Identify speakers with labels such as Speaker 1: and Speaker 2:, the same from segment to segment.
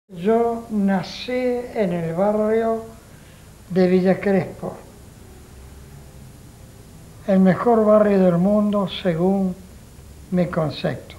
Speaker 1: Yo nací en el barrio de Villa Crespo, el mejor barrio del mundo según mi concepto.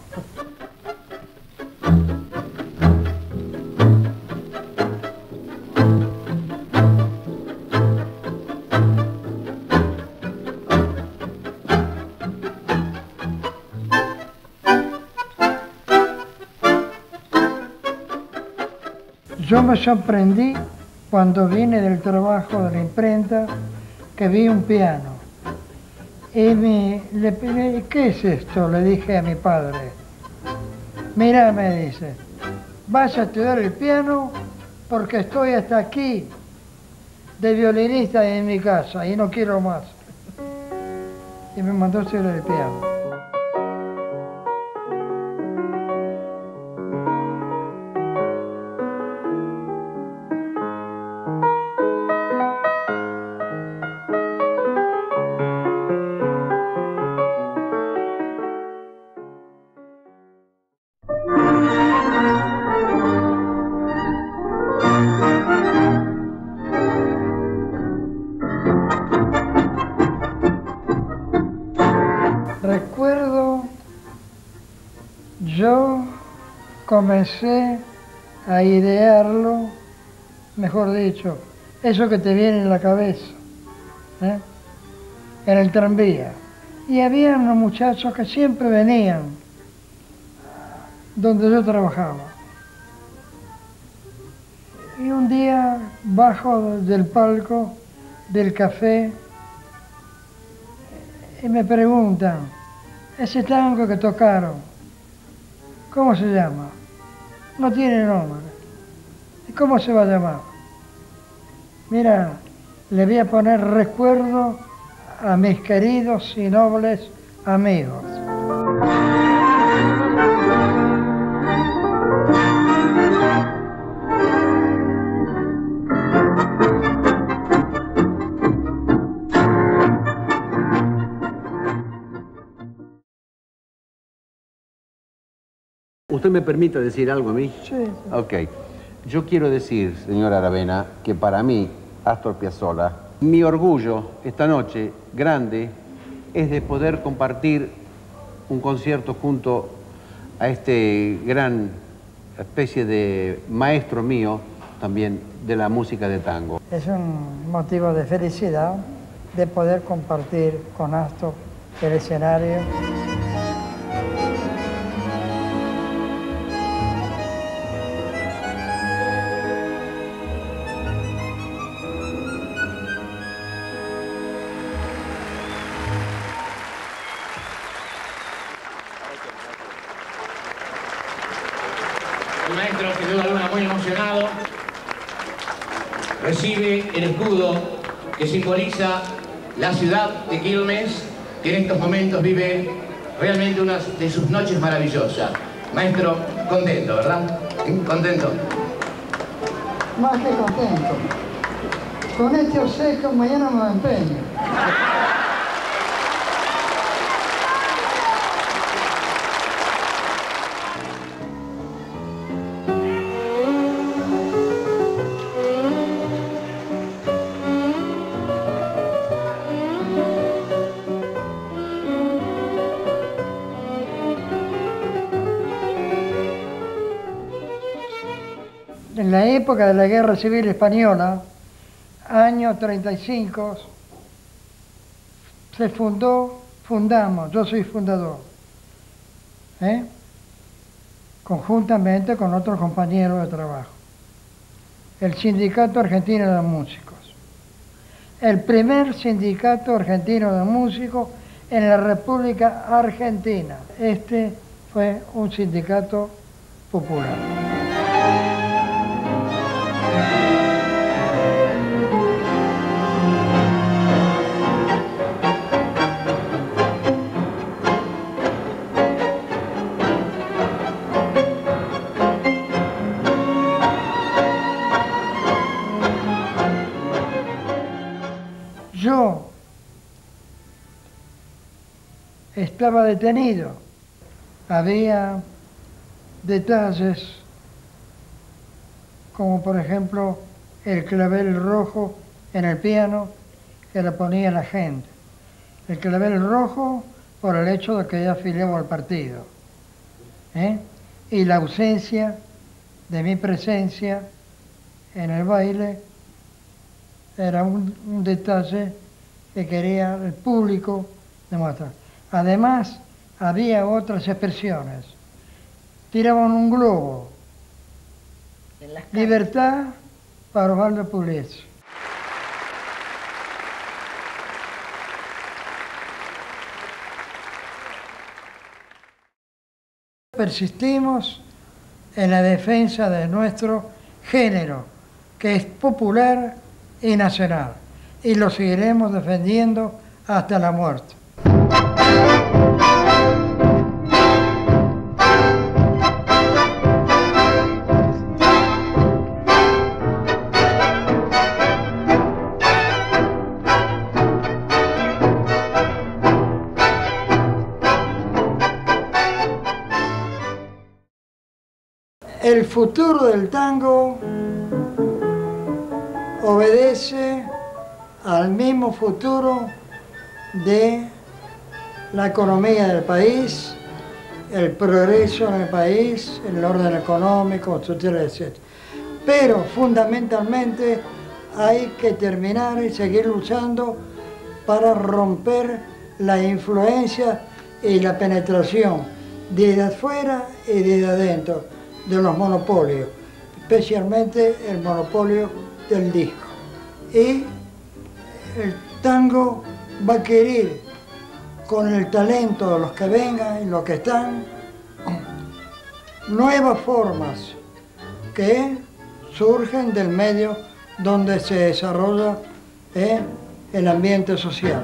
Speaker 1: Yo me sorprendí cuando vine del trabajo de la imprenta que vi un piano. Y le pedí, ¿qué es esto? Le dije a mi padre. Mira, me dice, vas a estudiar el piano porque estoy hasta aquí de violinista en mi casa y no quiero más. Y me mandó a estudiar el piano. Recuerdo, yo comencé a idearlo, mejor dicho, eso que te viene en la cabeza, ¿eh? En el tranvía. Y había unos muchachos que siempre venían donde yo trabajaba. Y un día bajo del palco del café y me preguntan, ese tango que tocaron, ¿cómo se llama? No tiene nombre. ¿Y cómo se va a llamar? Mira, le voy a poner recuerdo a mis queridos y nobles amigos.
Speaker 2: ¿Usted me permite decir algo a mí?
Speaker 1: Sí.
Speaker 2: Ok. Yo quiero decir, señora Aravena, que para mí, Astor Piazzolla, mi orgullo esta noche grande es de poder compartir un concierto junto a este gran especie de maestro mío también de la música de tango.
Speaker 1: Es un motivo de felicidad de poder compartir con Astor el escenario.
Speaker 3: El maestro, sin duda alguna, muy emocionado, recibe el escudo que simboliza la ciudad de Quilmes, que en estos momentos vive realmente una de sus noches maravillosas. Maestro, contento, ¿verdad? ¿Contento?
Speaker 1: Más que contento. Con este obsequio mañana me empeño. En la época de la Guerra Civil Española, año 35, se fundamos, yo soy fundador, conjuntamente con otros compañeros de trabajo, el Sindicato Argentino de Músicos, el primer sindicato argentino de músicos en la República Argentina. Este fue un sindicato popular. Yo estaba detenido. Había detalles como por ejemplo el clavel rojo en el piano que le ponía la gente. El clavel rojo por el hecho de que ella afiliaba al partido. Y la ausencia de mi presencia en el baile era un detalle que quería el público demostrar. Además, había otras expresiones. Tiraban un globo. Libertad para Osvaldo Pugliese. Persistimos en la defensa de nuestro género, que es popular y nacional, y lo seguiremos defendiendo hasta la muerte. El futuro del tango obedece al mismo futuro de la economía del país, el progreso en el país, el orden económico, etcétera, etcétera. Pero fundamentalmente hay que terminar y seguir luchando para romper la influencia y la penetración desde afuera y desde adentro de los monopolios, especialmente el monopolio del disco. Y el tango va a querer, con el talento de los que vengan y los que están, nuevas formas que surgen del medio donde se desarrolla el ambiente social.